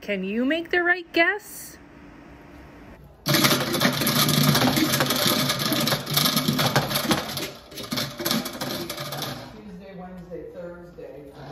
Can you make the right guess? Tuesday, Wednesday, Thursday.